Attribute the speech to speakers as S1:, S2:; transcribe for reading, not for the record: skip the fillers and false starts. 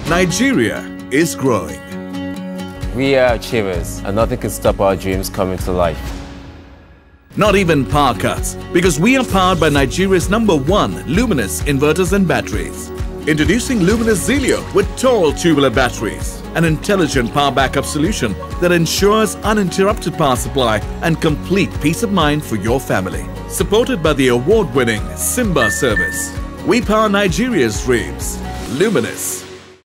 S1: Nigeria is growing.
S2: We are achievers, and nothing can stop our dreams coming to life.
S1: Not even power cuts, because we are powered by Nigeria's #1 Luminous inverters and batteries. Introducing Luminous Zelio with tall tubular batteries, an intelligent power backup solution that ensures uninterrupted power supply and complete peace of mind for your family. Supported by the award-winning Simba service, we power Nigeria's dreams. Luminous.